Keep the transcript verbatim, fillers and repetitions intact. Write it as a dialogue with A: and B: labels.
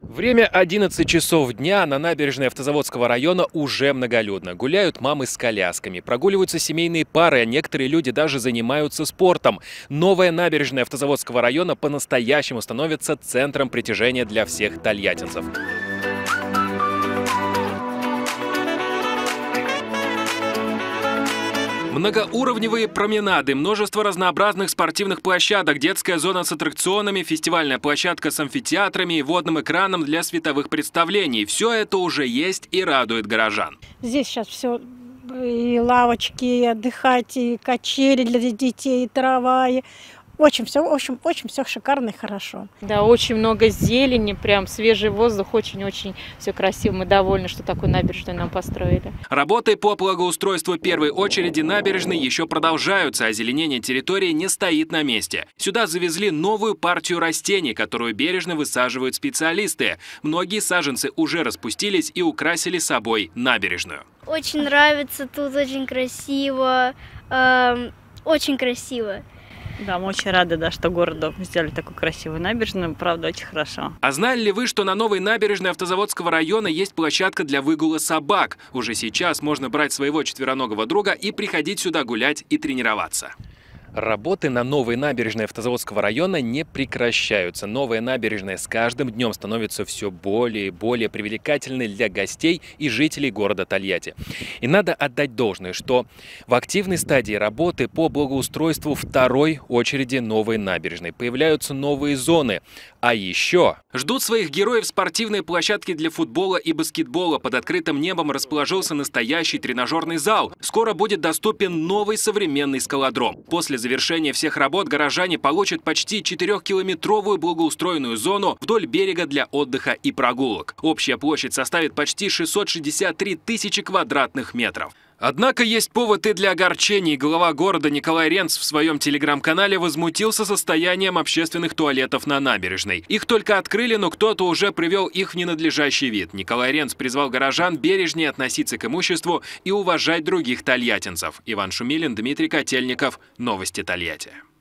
A: Время одиннадцать часов дня, на набережной Автозаводского района уже многолюдно. Гуляют мамы с колясками, прогуливаются семейные пары, а некоторые люди даже занимаются спортом. Новая набережная Автозаводского района по-настоящему становится центром притяжения для всех тольяттинцев. Многоуровневые променады, множество разнообразных спортивных площадок, детская зона с аттракционами, фестивальная площадка с амфитеатрами и водным экраном для световых представлений. Все это уже есть и радует горожан.
B: Здесь сейчас все, и лавочки, и отдыхать, и качели для детей, и трава. И... Очень все, в общем, очень все шикарно и хорошо.
C: Да, очень много зелени, прям свежий воздух, очень-очень все красиво. Мы довольны, что такую набережную нам построили.
A: Работы по благоустройству первой очереди набережной еще продолжаются, а озеленение территории не стоит на месте. Сюда завезли новую партию растений, которую бережно высаживают специалисты. Многие саженцы уже распустились и украсили собой набережную.
D: Очень нравится, тут очень красиво, э, очень красиво.
E: Да, мы очень рады, да, что городу сделали такую красивую набережную, правда, очень хорошо.
A: А знали ли вы, что на новой набережной Автозаводского района есть площадка для выгула собак? Уже сейчас можно брать своего четвероногого друга и приходить сюда гулять и тренироваться. Работы на новой набережной Автозаводского района не прекращаются. Новая набережная с каждым днем становится все более и более привлекательной для гостей и жителей города Тольятти. И надо отдать должное, что в активной стадии работы по благоустройству второй очереди новой набережной появляются новые зоны. А еще ждут своих героев спортивные площадки для футбола и баскетбола. Под открытым небом расположился настоящий тренажерный зал. Скоро будет доступен новый современный скалодром. После завершения всех работ горожане получат почти четырехкилометровую благоустроенную зону вдоль берега для отдыха и прогулок. Общая площадь составит почти шестьсот шестьдесят три тысячи квадратных метров. Однако есть повод и для огорчений. Глава города Николай Ренц в своем телеграм-канале возмутился состоянием общественных туалетов на набережной. Их только открыли, но кто-то уже привел их в ненадлежащий вид. Николай Ренц призвал горожан бережнее относиться к имуществу и уважать других тольяттинцев. Иван Шумилин, Дмитрий Котельников. Новости Тольятти.